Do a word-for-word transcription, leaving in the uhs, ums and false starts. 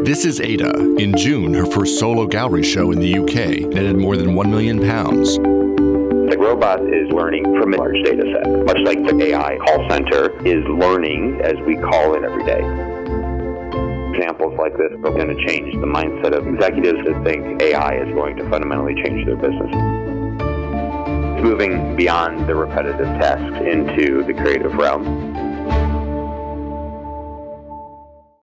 This is Ada. In June, her first solo gallery show in the U K netted more than one million pounds. The robot is learning from a large data set, much like the A I call center is learning as we call it every day. Examples like this are going to change the mindset of executives that think A I is going to fundamentally change their business. It's moving beyond the repetitive tasks into the creative realm.